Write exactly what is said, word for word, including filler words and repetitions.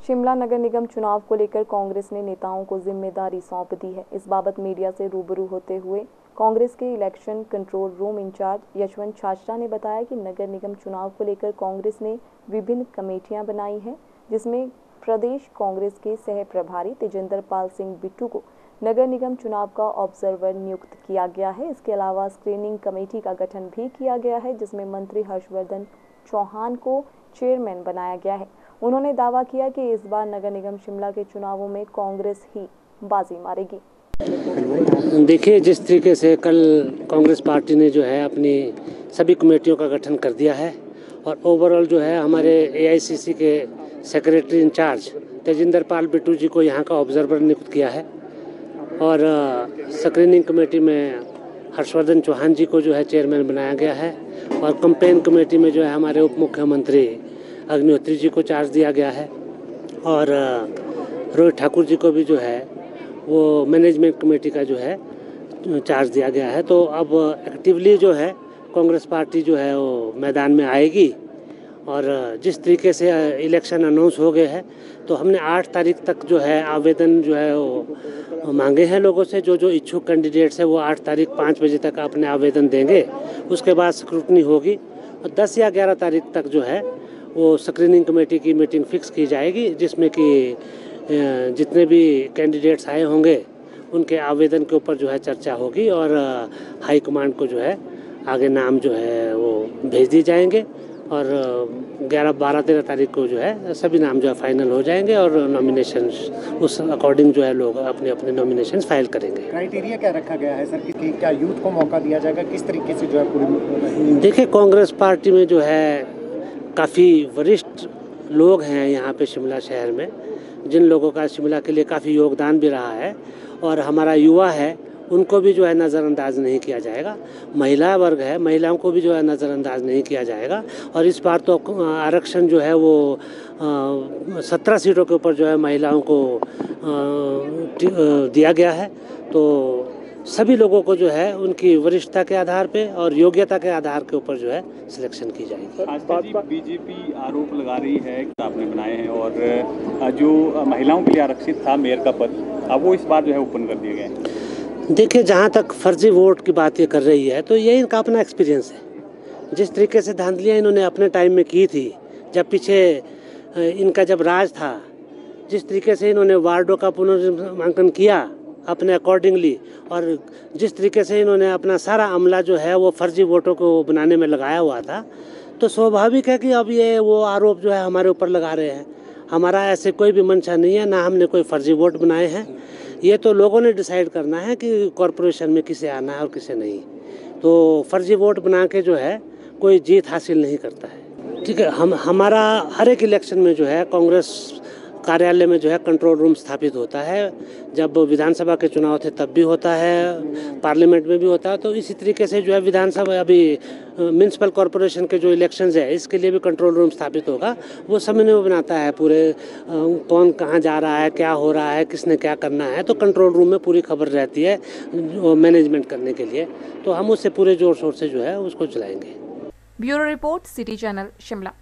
शिमला नगर निगम चुनाव को लेकर कांग्रेस ने नेताओं को जिम्मेदारी सौंप दी है। इस बाबत मीडिया से रूबरू होते हुए कांग्रेस के election control room incharge Yashwant Chhachhra ने बताया कि नगर निगम चुनाव को लेकर कांग्रेस ने विभिन्न कमेटियां बनाई हैं, जिसमें प्रदेश कांग्रेस के सह प्रभारी तेजेंद्र पाल सिंह बिट्टू को नगर निगम चुनाव का ऑब्जर्वर नियुक्त किया गया है। इसके अलावा स्क्रीनिंग कमेटी का गठन भी किया गया है, जिसमें मंत्री हर्षवर्धन चौहान को चेयरमैन बनाया गया है। उन्होंने दावा किया कि इस बार नगर निगम शिमला के चुनावों में कांग्रेस ही बाजी मारेगी। देखिए, जिस तरीके से कल कांग्रेस पार्टी ने जो है अपनी सभी कमेटियों का गठन कर दिया है और ओवरऑल जो है हमारे एआईसीसी के सेक्रेटरी इंचार्ज तेजिंदर पाल बिट्टू जी को यहाँ का ऑब्जर्वर नियुक्त किया है और स्क्रीनिंग कमेटी में हर्षवर्धन चौहान जी को जो है चेयरमैन बनाया गया है और कैंपेन कमेटी में जो है हमारे उप मुख्यमंत्री अग्निहोत्री जी को चार्ज दिया गया है और रोहित ठाकुर जी को भी जो है वो मैनेजमेंट कमेटी का जो है चार्ज दिया गया है। तो अब एक्टिवली जो है कांग्रेस पार्टी जो है वो मैदान में आएगी और जिस तरीके से इलेक्शन अनाउंस हो गए हैं तो हमने आठ तारीख तक जो है आवेदन जो है वो मांगे हैं लोगों से। जो जो इच्छुक कैंडिडेट्स है वो आठ तारीख पाँच बजे तक अपने आवेदन देंगे, उसके बाद स्क्रूटनी होगी और दस या ग्यारह तारीख तक जो है वो स्क्रीनिंग कमेटी की मीटिंग फिक्स की जाएगी, जिसमें कि जितने भी कैंडिडेट्स आए होंगे उनके आवेदन के ऊपर जो है चर्चा होगी और हाई कमांड को जो है आगे नाम जो है वो भेज दिए जाएंगे और ग्यारह बारह तेरह तारीख को जो है सभी नाम जो है फाइनल हो जाएंगे और नॉमिनेशन उस अकॉर्डिंग जो है लोग अपने अपने नॉमिनेशन फाइल करेंगे। क्राइटेरिया क्या रखा गया है सर कि क्या यूथ को मौका दिया जाएगा, किस तरीके से जो है पूरी? देखिए, कांग्रेस पार्टी में जो है काफ़ी वरिष्ठ लोग हैं यहाँ पे शिमला शहर में, जिन लोगों का शिमला के लिए काफ़ी योगदान भी रहा है और हमारा युवा है उनको भी जो है नज़रअंदाज नहीं किया जाएगा। महिला वर्ग है, महिलाओं को भी जो है नज़रअंदाज नहीं किया जाएगा और इस बार तो आरक्षण जो है वो सत्रह सीटों के ऊपर जो है महिलाओं को दिया गया है। तो सभी लोगों को जो है उनकी वरिष्ठता के आधार पे और योग्यता के आधार के ऊपर जो है सिलेक्शन की जाएगी। आज बीजेपी आरोप लगा रही है कि आपने बनाए हैं और जो महिलाओं के लिए आरक्षित था मेयर का पद, अब वो इस बार जो है ओपन कर दिए गए। देखिए, जहाँ तक फर्जी वोट की बात ये कर रही है तो ये इनका अपना एक्सपीरियंस है। जिस तरीके से धांधलियाँ इन्होंने अपने टाइम में की थी, जब पीछे इनका जब राज था, जिस तरीके से इन्होंने वार्डों का पुनर्नामांकन किया अपने अकॉर्डिंगली और जिस तरीके से इन्होंने अपना सारा अमला जो है वो फर्जी वोटों को बनाने में लगाया हुआ था, तो स्वाभाविक है कि अब ये वो आरोप जो है हमारे ऊपर लगा रहे हैं। हमारा ऐसे कोई भी मंशा नहीं है, ना हमने कोई फर्जी वोट बनाए हैं। ये तो लोगों ने डिसाइड करना है कि कॉरपोरेशन में किसे आना है और किसे नहीं। तो फर्जी वोट बना के जो है कोई जीत हासिल नहीं करता है। ठीक है, हम हमारा हर एक इलेक्शन में जो है कांग्रेस कार्यालय में जो है कंट्रोल रूम स्थापित होता है। जब विधानसभा के चुनाव थे तब भी होता है, पार्लियामेंट में भी होता है। तो इसी तरीके से जो है विधानसभा अभी म्यूनसिपल कॉरपोरेशन के जो इलेक्शंस है इसके लिए भी कंट्रोल रूम स्थापित होगा। वो समन्वय बनाता है पूरे कौन कहाँ जा रहा है, क्या हो रहा है, किसने क्या करना है। तो कंट्रोल रूम में पूरी खबर रहती है मैनेजमेंट करने के लिए, तो हम उससे पूरे जोर शोर से जो है उसको चलाएंगे। Bureau report, city channel, Shimla.